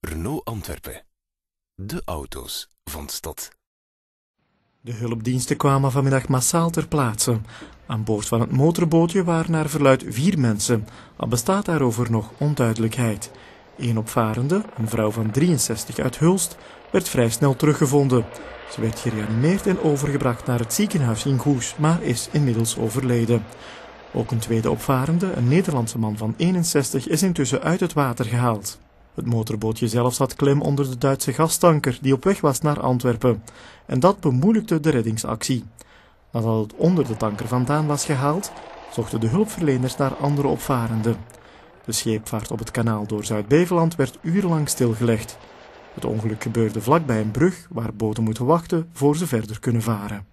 Renault Antwerpen. De auto's van de stad. De hulpdiensten kwamen vanmiddag massaal ter plaatse. Aan boord van het motorbootje waren naar verluidt 4 mensen, al bestaat daarover nog onduidelijkheid. Eén opvarende, een vrouw van 63 uit Hulst, werd vrij snel teruggevonden. Ze werd gereanimeerd en overgebracht naar het ziekenhuis in Goes, maar is inmiddels overleden. Ook een tweede opvarende, een Nederlandse man van 61, is intussen uit het water gehaald. Het motorbootje zelf zat klem onder de Duitse gastanker die op weg was naar Antwerpen. En dat bemoeilijkte de reddingsactie. Nadat het onder de tanker vandaan was gehaald, zochten de hulpverleners naar andere opvarenden. De scheepvaart op het kanaal door Zuid-Beveland werd urenlang stilgelegd. Het ongeluk gebeurde vlakbij een brug waar boten moeten wachten voor ze verder kunnen varen.